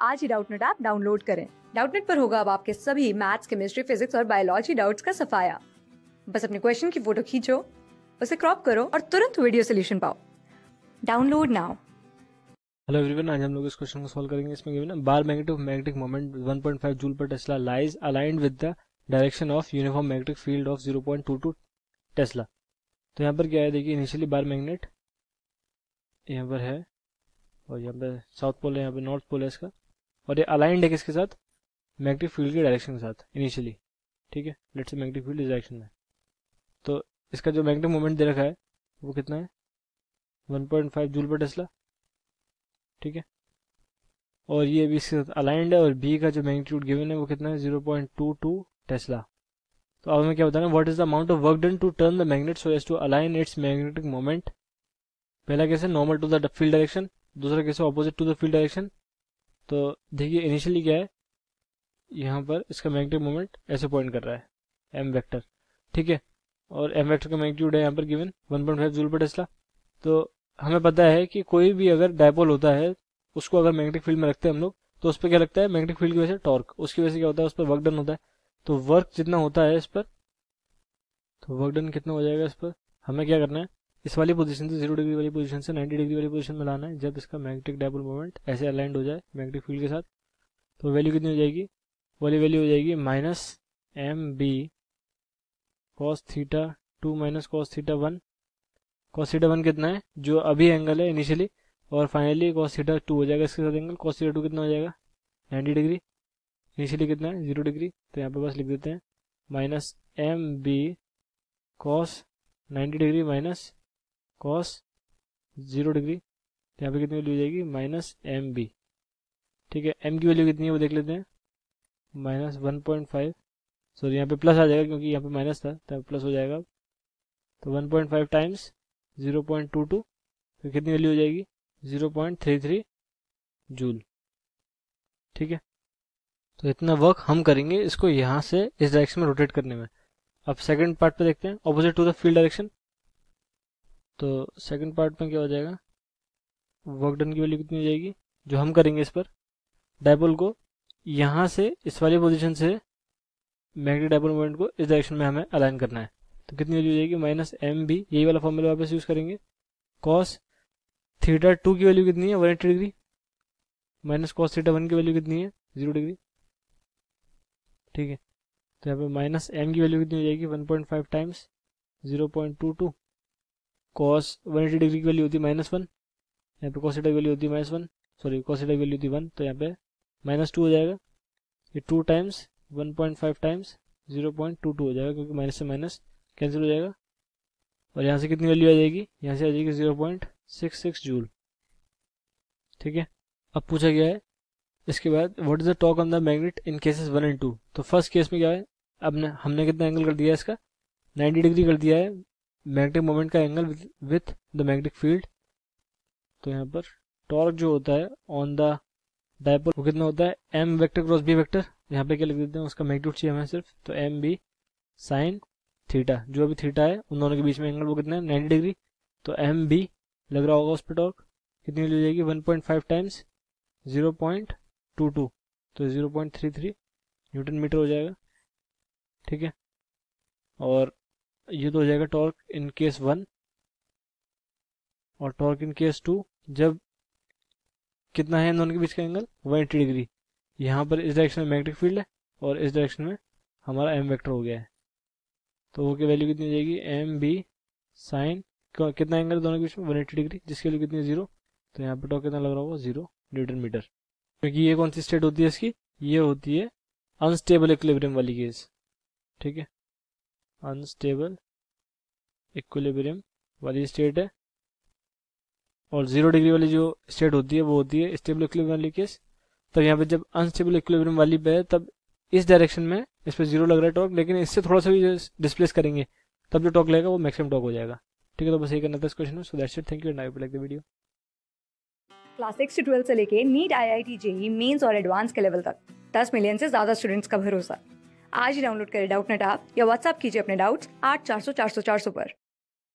आज ही Doubtnut app download करें। डाउटनेट पर होगा अब आपके सभी मैथ्स, केमिस्ट्री, फिजिक्स और बायोलॉजी डाउट्स का सफाया। बस अपने क्वेश्चन की फोटो खींचो, उसे क्रॉप करो और तुरंत वीडियो सोल्यूशन पाओ। Download now. हेलो एवरीवन, आज हम लोग इस क्वेश्चन को सॉल्व करेंगे। इसमें गिवन है bar magnetic moment 1.5 joule per tesla lies aligned with the direction of uniform magnetic field of 0.22 tesla. तो यहाँ पर क्या है, देखिए इनिशियली बार मैग्नेट यहाँ पर है और यहाँ पे साउथ पोल है, यहाँ पे नॉर्थ पोल है इसका, और ये अलाइंड है किसके साथ, मैग्नेटिक फील्ड के डायरेक्शन के साथ इनिशियली। ठीक है, लेट्स से मैग्नेटिक फील्ड इस डायरेक्शन में। तो इसका जो मैग्नेटिक मोमेंट दे रखा है वो कितना है, 1.5 जूल पर टेस्ला। ठीक है, और ये भी इसके साथ अलाइंड है, और बी का जो मैग्नीट्यूड गिवन है वो कितना है, 0.22 टेस्ला। तो अब हमें क्या बताना, what is the amount of work done to turn the magnet so as to align its magnetic moment. पहला केस है normal to the field direction, दूसरा केस है opposite to the field direction. तो देखिए इनिशियली क्या है, यहाँ पर इसका मैग्नेटिक मोमेंट ऐसे पॉइंट कर रहा है, एम वेक्टर। ठीक है, और एम वेक्टर का मैग्नीट्यूड है यहाँ पर गिवन 1.5 जूल पर टेस्ला। तो हमें पता है कि कोई भी अगर डायपोल होता है उसको अगर मैग्नेटिक फील्ड में रखते हैं हम लोग, तो उस पर क्या लगता है, मैग्नेटिक फील्ड की वजह से टॉर्क, उसकी वजह से क्या होता है, उस पर वर्क डन होता है। तो वर्क जितना होता है इस पर, तो वर्क डन कितना हो जाएगा इस पर, हमें क्या करना है, इस वाली पोजीशन से 0 डिग्री वाली पोजीशन से 90 डिग्री वाली पोजीशन में लाना है, जब इसका मैग्नेटिक डायपोल मोमेंट ऐसे अलाइंड हो जाए मैग्नेटिक फील्ड के साथ। तो वैल्यू कितनी हो जाएगी, वाली वैल्यू हो जाएगी -mb cos theta 2 minus cos theta 1। cos theta 1 कितना है, जो अभी एंगल है इनिशियली, और फाइनली cos थीटा 2 हो जाएगा इसके साथ एंगल। cos थीटा 2 कितना हो जाएगा, 90 डिग्री। इनिशियली कितना है, 0 डिग्री। तो यहाँ पे बस लिख देते हैं -mb cos 90 degree minus cos 0 degree. तो यहाँ पे कितनी वैल्यू हो जाएगी, -mb। ठीक है, m की वैल्यू कितनी है वो देख लेते हैं, -1.5, सॉरी यहाँ पे प्लस आ जाएगा क्योंकि यहाँ पे माइनस था, तो प्लस हो जाएगा। तो 1.5 टाइम्स 0.22, तो कितनी वैल्यू हो जाएगी, 0.33 जूल। ठीक है, तो इतना वर्क हम करेंगे इसको यहाँ से इस डायरेक्शन में रोटेट करने में। अब सेकंड पार्ट पे देखते हैं, opposite to the field direction. तो सेकंड पार्ट में क्या हो जाएगा, वर्क डन की वैल्यू कितनी हो जाएगी, जो हम करेंगे इस पर डायपोल को यहाँ से इस वाली पोजीशन से मैग्नेटिक डायपोल मोमेंट को इस डायरेक्शन में हमें अलाइन करना है। तो कितनी वैल्यू हो जाएगी, -mb, यही वाला फॉर्मूला वापस यूज करेंगे। cos थीटा 2 की वैल्यू कितनी है, 180 डिग्री, माइनस cos थीटा 1 की वैल्यू कितनी है, 0 डिग्री। ठीक है, तो यहाँ पे -m की वैल्यू कितनी हो जाएगी, 1.5 टाइम्स 0.22। cos 180 डिग्री की वैल्यू होती है -1, यहाँ पे cos थीटा की वैल्यू होती है -1, सॉरी cos थीटा की वैल्यू होती है 1, तो यहाँ पे -2 हो जाएगा। ये 2 टाइम्स 1.5 टाइम्स 0.22 हो जाएगा, क्योंकि माइनस से माइनस कैंसिल हो जाएगा। और यहाँ से कितनी वैल्यू आ जाएगी, यहाँ से आ जाएगी 0.66 जूल। ठीक है, अब पूछा गया है इसके बाद, what is the torque on the magnet in cases 1 and 2। तो फर्स्ट केस में क्या है, अब हमने कितना एंगल कर दिया है इसका, 90 डिग्री कर दिया है मैग्नेटिक मोमेंट का angle with the magnetic field. तो यहाँ पर टॉर्क जो होता है ऑन द डायपोल वो कितना होता है, m vector cross b vector. यहाँ पे क्या लिख देते हैं, उसका मैग्नीट्यूड चाहिए हमें सिर्फ, तो mb साइन थीटा, जो अभी थीटा है उन दोनों के बीच में एंगल वो कितना है, 90 डिग्री। तो mb लग रहा होगा उस पर टॉर्क, कितनी वैल्यू हो जाएगी, 1.5 टाइम्स 0.22, तो 0.33 न्यूटन मीटर हो जाएगा। ठीक है, और ये तो हो जाएगा टॉर्क इन केस 1, और टॉर्क इन केस 2 जब कितना है इन दोनों के बीच का एंगल, 180 डिग्री। यहाँ पर इस डायरेक्शन में मैग्नेटिक फील्ड है और इस डायरेक्शन में हमारा m वेक्टर हो गया है। तो वो की वैल्यू कितनी हो जाएगी, mb साइन, कितना एंगल दोनों के बीच में, 180 डिग्री, जिसकी वैल्यू कितनी है, 0। तो यहाँ पर टॉर्क कितना लग रहा होगा, 0 न्यूटन मीटर। क्योंकि ये कौन सी स्टेट होती है इसकी, ये होती है अनस्टेबल इक्विलिब्रियम वाली केस। ठीक है, अनस्टेबल इक्विलिब्रियम वाली स्टेट है, और 0 डिग्री वाली जो स्टेट होती है वो होती है स्टेबल इक्विलिब्रियम वाली केस। तब यहाँ पे जब अनस्टेबल इक्विलिब्रियम वाली पे है, तब इस डायरेक्शन में इस पर 0 लग रहा है टॉर्क, लेकिन इससे थोड़ा सा भी डिस्प्लेस करेंगे तब जो टॉर्क लगेगा वो मैक्सिमम टॉर्क हो जाएगा। ठीक है, तो बस यही करना था इस क्वेश्चन में। So that's it, thank you and I will like the video. Class 6 से 12 से लेके नीट, IIT, JEE मेंस और एडवांस के लेवल तक 10 मिलियन से ज्यादा स्टूडेंट्स का भरोसा। आज ही डाउनलोड करें डाउटनेट ऐप या व्हाट्सएप कीजिए अपने डाउट्स 8400 400 400 पर।